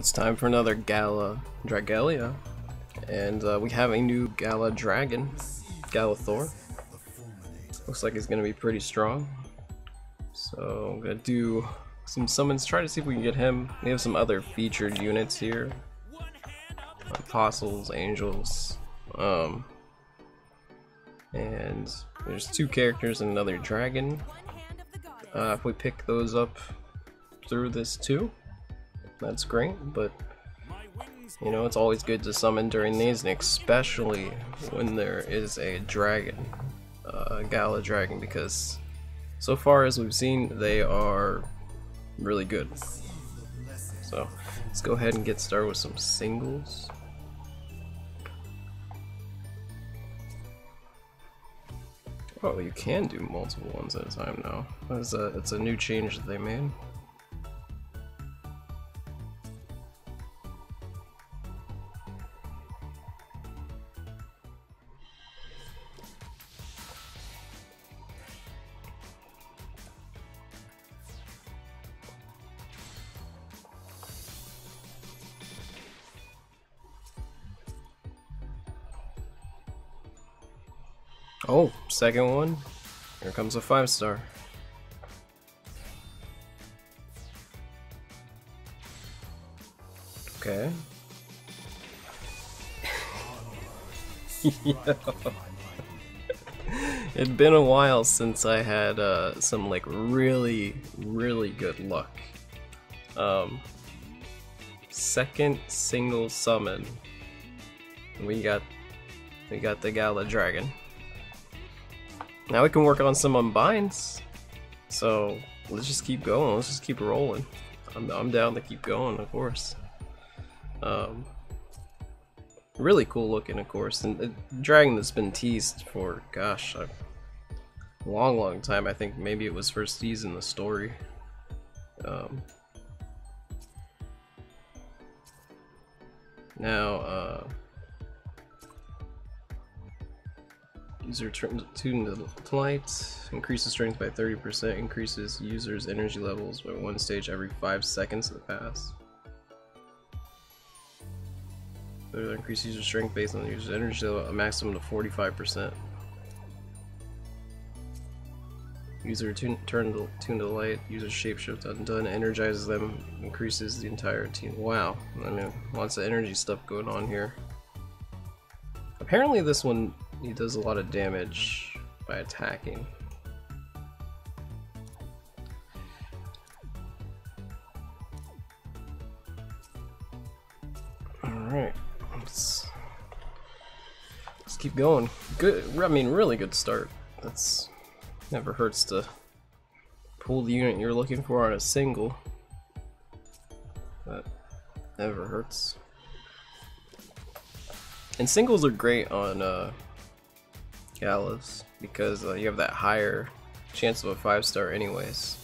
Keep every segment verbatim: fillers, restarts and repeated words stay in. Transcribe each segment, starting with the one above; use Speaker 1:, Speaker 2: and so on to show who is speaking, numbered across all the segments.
Speaker 1: It's time for another Gala Dragalia, and uh, we have a new Gala Dragon, Galathor. Looks like he's gonna be pretty strong. So I'm gonna do some summons, try to see if we can get him. We have some other featured units here. Apostles, angels, um, and there's two characters and another dragon. Uh, if we pick those up through this too, that's great, but you know, it's always good to summon during these, and especially when there is a dragon, uh, Gala Dragon, because so far as we've seen, they are really good. So let's go ahead and get started with some singles. Oh, you can do multiple ones at a time now. That's a, it's a new change that they made. Oh, second one. Here comes a five star. Okay. It'd been a while since I had uh, some like really, really good luck. Um, second single summon. We got, we got the Gala Dragon. Now we can work on some unbinds, so let's just keep going, let's just keep rolling. I'm, I'm down to keep going, of course. Um, really cool looking, of course, and the dragon that's been teased for, gosh, a long, long time. I think maybe it was first teased in the story. Um, now, uh, user tuned to light, increases strength by thirty percent, increases user's energy levels by one stage every five seconds that pass. Further increase user strength based on the user's energy level, a maximum of forty-five percent. User tune, turn to, tune to light, user shapeshift undone, energizes them, increases the entire team. Wow, I mean, lots of energy stuff going on here. Apparently this one, he does a lot of damage by attacking. Alright, let's, let's keep going. Good, I mean, really good start. That's never hurts to pull the unit you're looking for on a single. That never hurts. And singles are great on uh, Galas because uh, you have that higher chance of a five star anyways.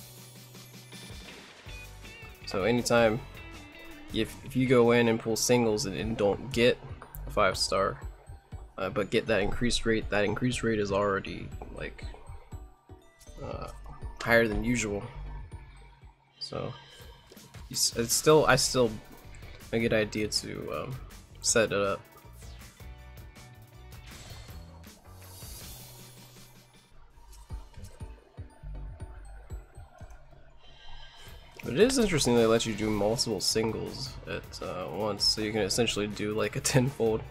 Speaker 1: So anytime if, if you go in and pull singles and, and don't get a five star, uh, but get that increased rate, that increased rate is already like uh, higher than usual. So it's still, I still a good idea to um, set it up. But it is interesting they let you do multiple singles at uh, once, so you can essentially do like a tenfold.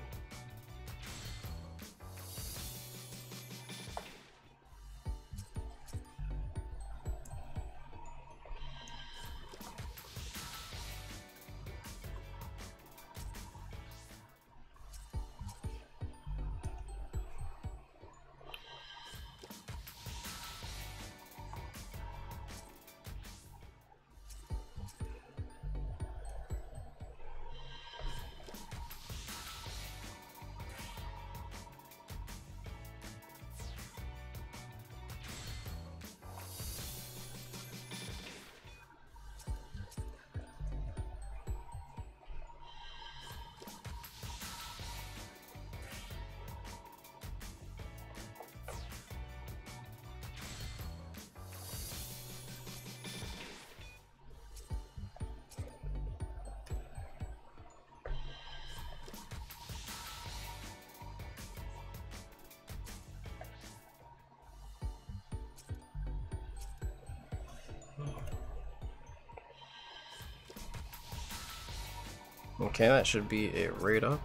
Speaker 1: Okay, that should be a rate up.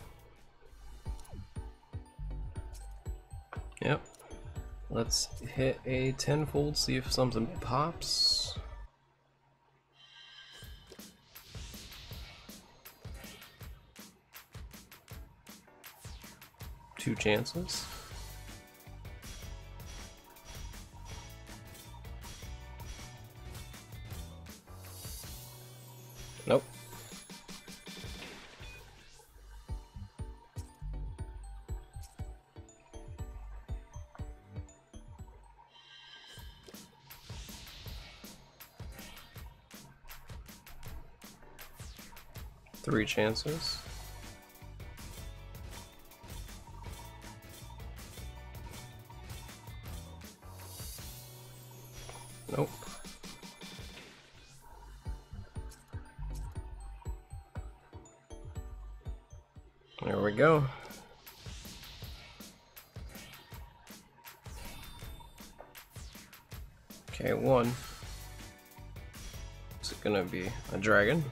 Speaker 1: Yep. Let's hit a tenfold, see if something pops. Two chances. Nope. Three chances. Nope. There we go. Okay, one. Is it gonna be a dragon?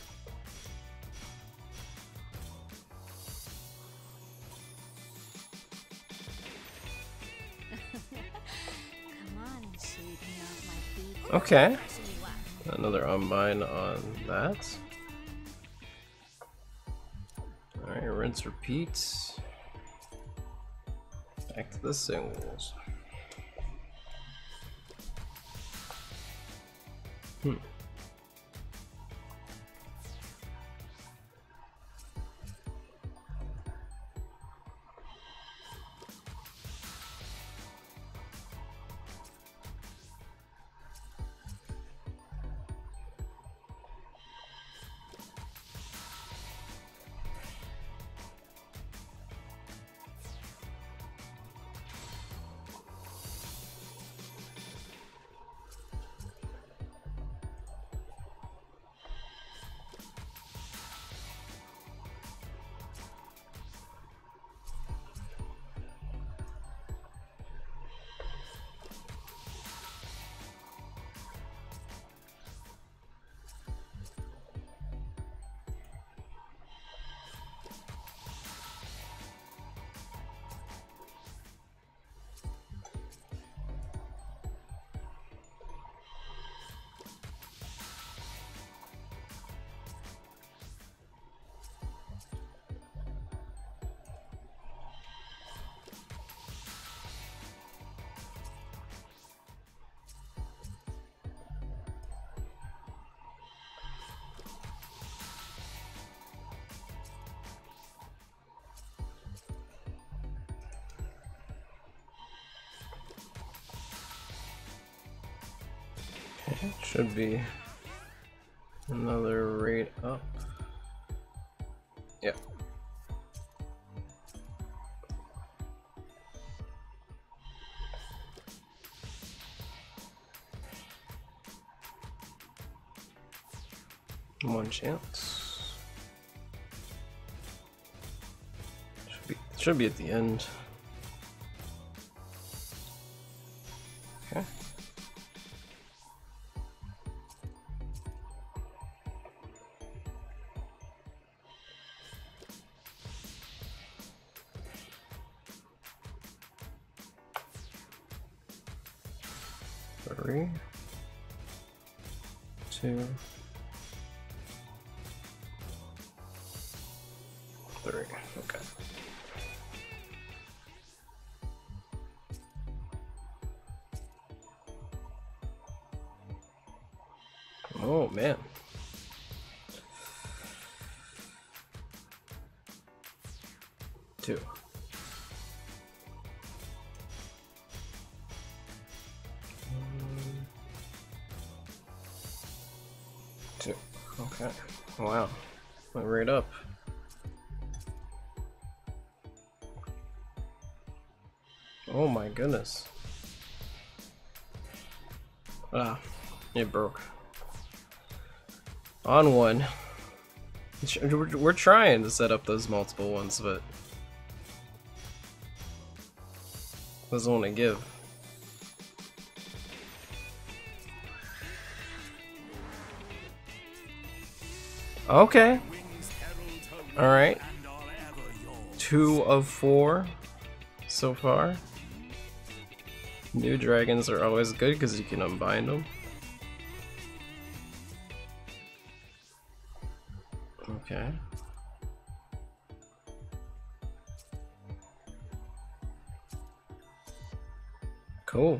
Speaker 1: Okay. Another unbind on that. Alright, rinse, repeat. Back to the singles. Hmm. Okay, should be another rate up. Yep. One chance. Should be should be at the end. Okay. Three, two, three. Okay. Oh man. Two. Two. Okay. Wow. Went right up. Oh my goodness. Ah, it broke. On one. We're, we're trying to set up those multiple ones, but doesn't want to give. Okay. Alright. Two of four so far. New dragons are always good because you can unbind them. Okay. Cool.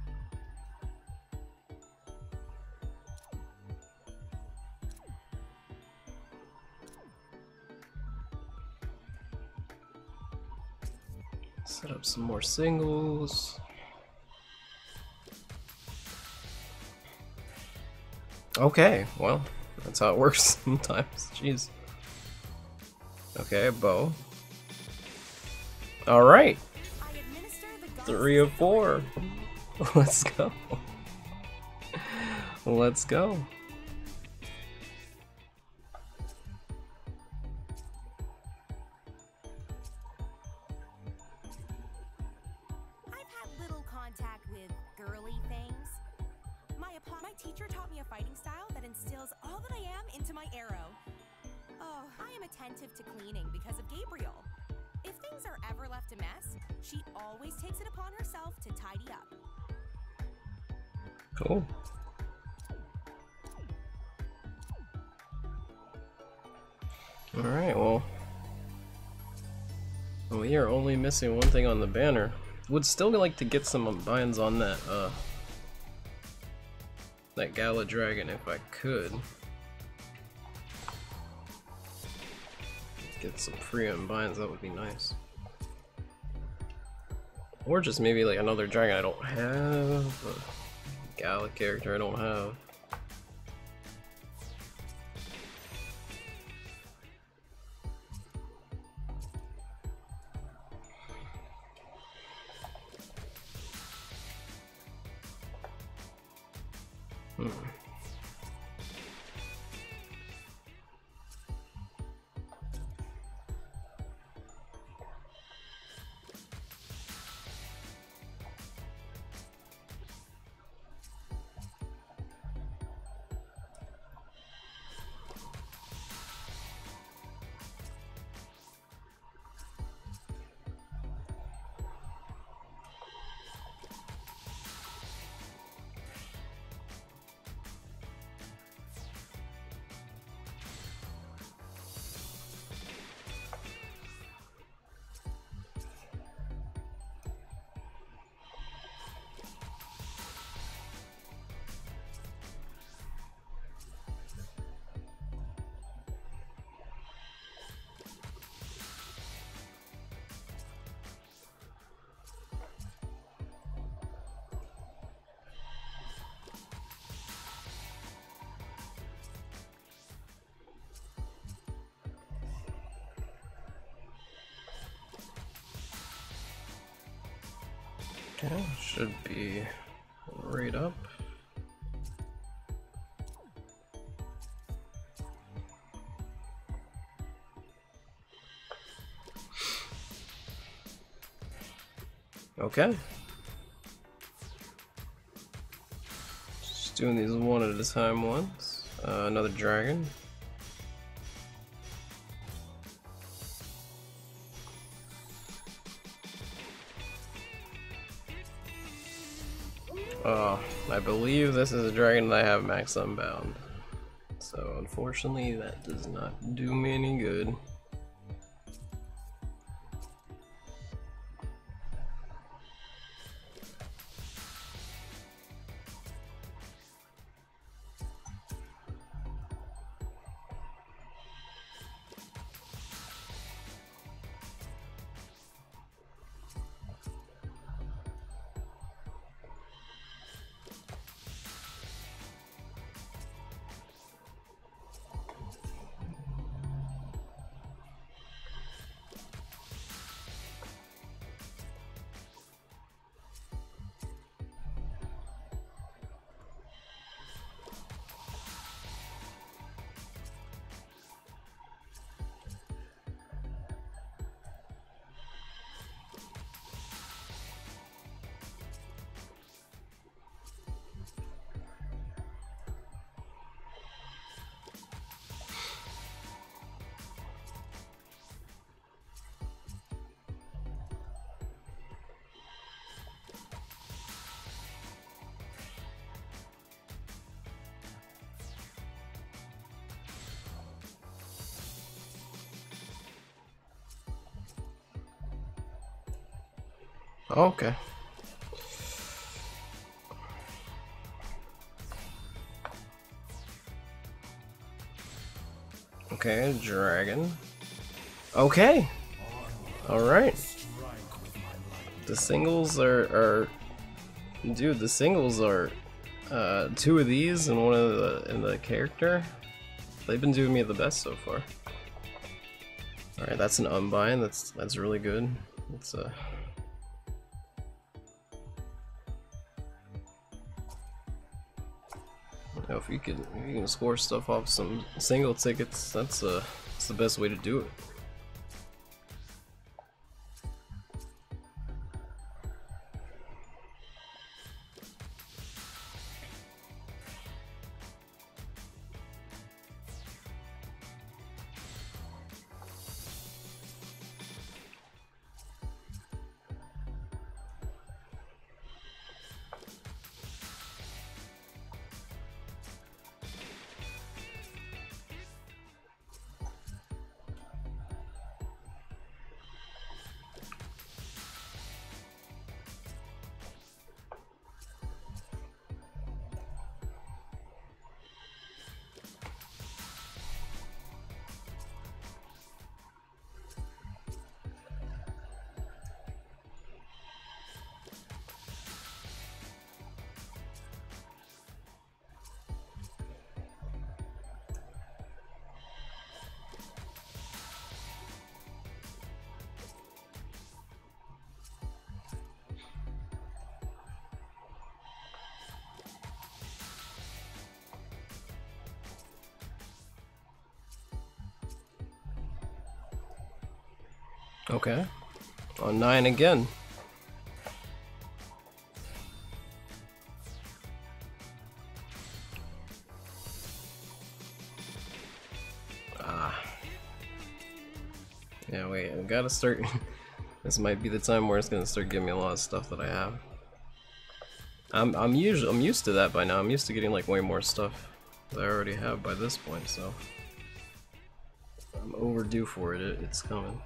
Speaker 1: Set up some more singles. Okay, well, that's how it works sometimes. Jeez. Okay, bow. Alright. Three of four. Let's go. Let's go.
Speaker 2: I've had little contact with girly things. My, my teacher taught me a fighting style that instills all that I am into my arrow. Oh, I am attentive to cleaning because of Gabriel. If things are ever left a mess, she always takes it upon herself to tidy up.
Speaker 1: Cool. Alright, well. We are only missing one thing on the banner. Would still like to get some unbinds on that, uh... that Gala Dragon if I could. Get some free unbinds, that would be nice. Or just maybe like another dragon I don't have, a Gala character I don't have. Hmm. Okay, should be right up. Okay. Just doing these one at a time once. Uh, another dragon. Oh, I believe this is a dragon that I have max unbound. So unfortunately that does not do me any good. Oh, okay. Okay, dragon. Okay. Alright. The singles are, are... Dude, the singles are... Uh, two of these and one of the in the character. They've been doing me the best so far. Alright, that's an unbind. That's that's really good. It's uh you know, if you can if you can score stuff off some single tickets, that's uh that's the best way to do it. Okay. On nine again. Ah. Yeah, wait, I gotta start. This might be the time where it's gonna start giving me a lot of stuff that I have. I'm I'm usually I'm used to that by now. I'm used to getting like way more stuff that I already have by this point, so I'm overdue for it. it it's coming.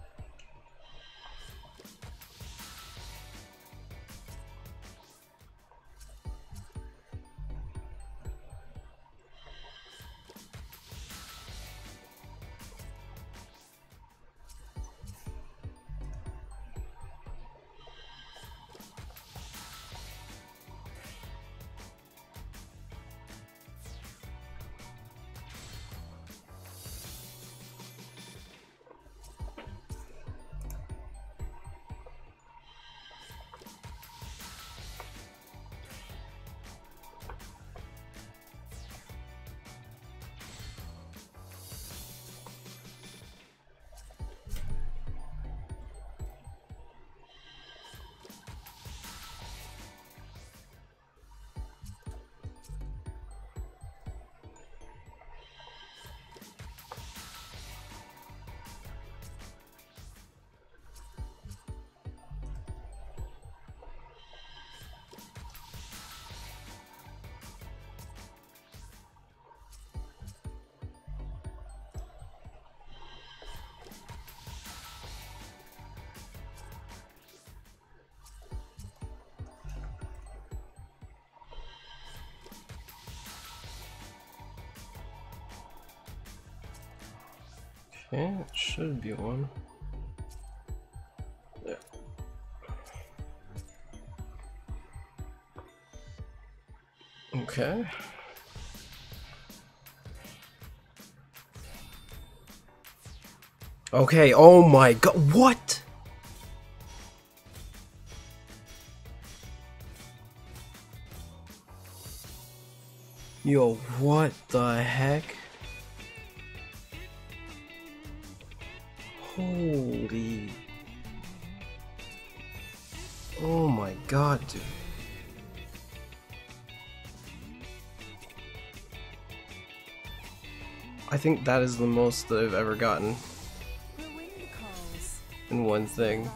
Speaker 1: Okay, it should be one. Yeah. Okay. Okay, oh my god, what? Yo, what the heck? Holy. Oh my god, dude. I think that is the most that I've ever gotten in one thing.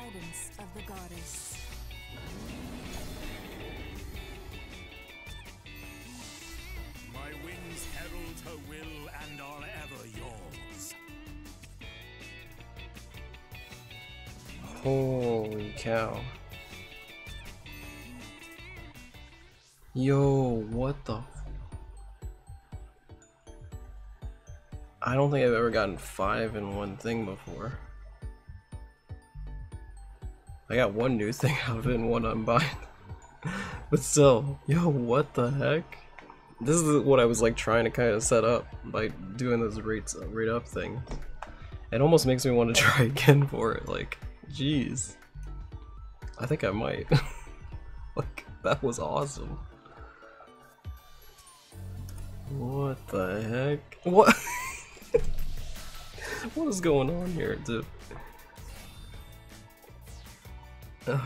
Speaker 3: My wings herald her will and are ever yours.
Speaker 1: Holy cow. Yo, what the? I don't think I've ever gotten five in one thing before. I got one new thing out of it and one unbind. But still, yo, what the heck? This is what I was like trying to kind of set up by doing those rates rate up thing. It almost makes me want to try again for it. Like, jeez, I think I might. Like, that was awesome. What the heck? What? What is going on here, dude? Ugh.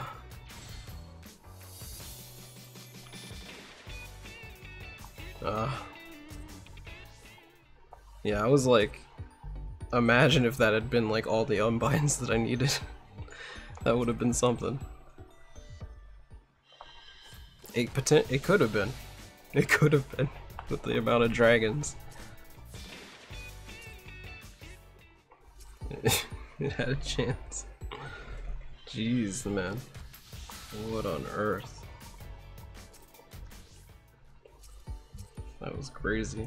Speaker 1: Uh, yeah, I was like, imagine if that had been like all the unbinds that I needed. That would have been something. It potent it could have been. It could have been with the amount of dragons. It had a chance. Jeez, man. What on earth? That was crazy.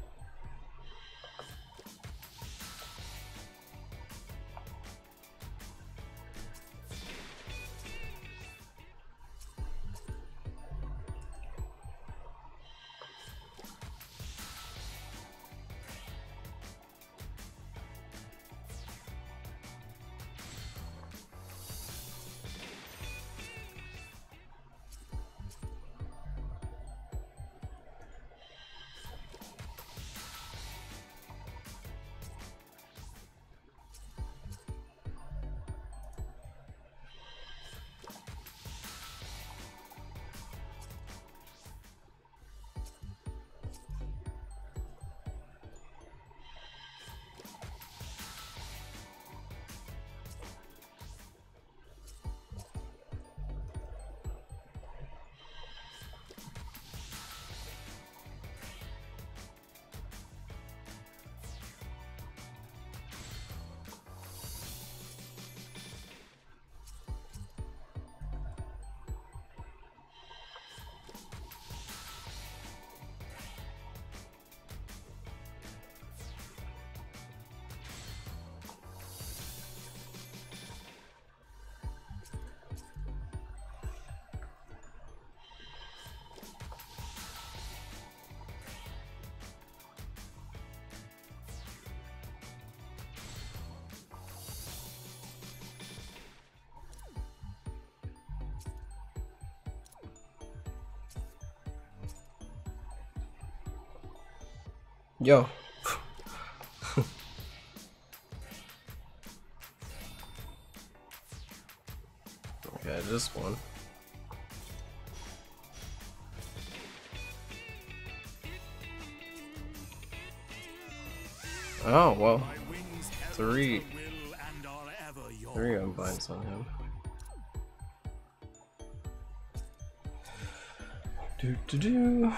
Speaker 1: Yo. Okay, this one. Oh, well. Three. Three unbinds on him. Do do do.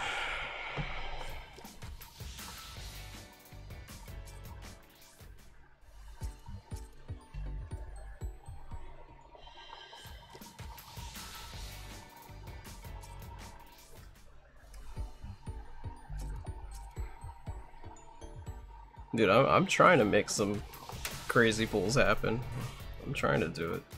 Speaker 1: Dude, I'm, I'm trying to make some crazy pulls happen. I'm trying to do it.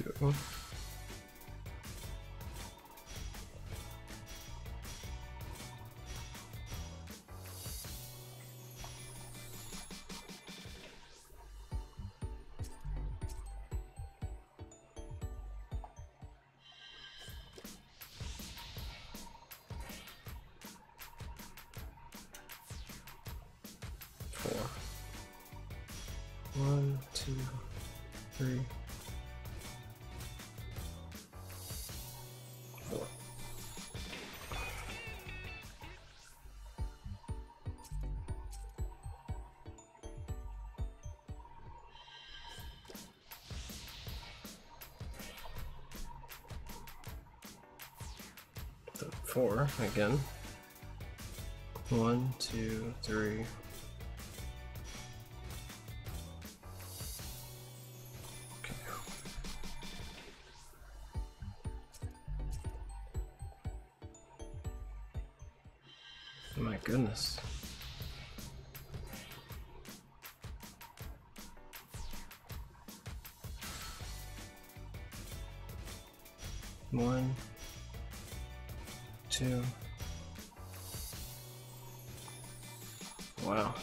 Speaker 1: two. Four. One, two, three, four. So four again. One, two, three. My goodness. One, two. Wow.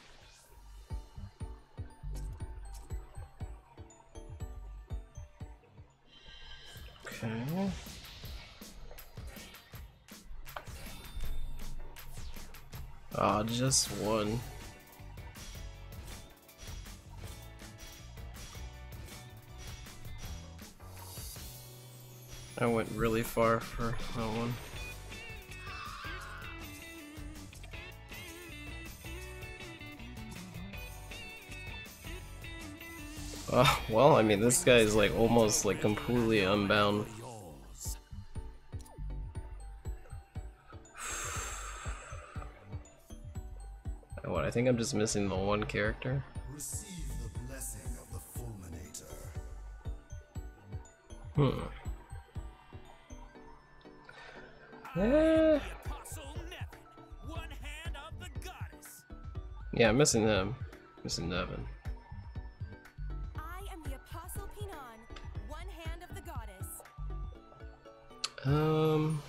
Speaker 1: Okay. Ah, oh, just one. I went really far for that one. Uh, well, I mean, this guy is like almost like completely unbound. What, I think I'm just missing the one character.
Speaker 3: Receive the blessing of the Fulminator.
Speaker 1: Hmm. Yeah. Yeah, I'm missing him. Missing Nevin.
Speaker 2: I am the Apostle Pinon, one hand of the goddess.
Speaker 1: Um,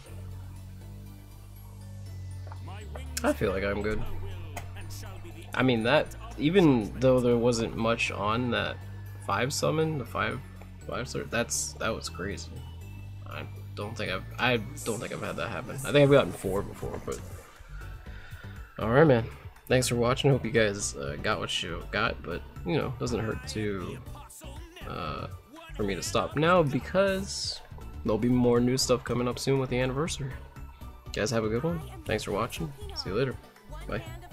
Speaker 1: I feel like I'm good. I mean, that, even though there wasn't much on that five summon, the five five star, that's that was crazy. I don't think I've I don't think I've had that happen. I think I've gotten four before, but all right, man. Thanks for watching. Hope you guys uh, got what you got, but you know, doesn't hurt to uh, for me to stop now because there'll be more new stuff coming up soon with the anniversary. You guys have a good one. Thanks for watching. See you later. Bye.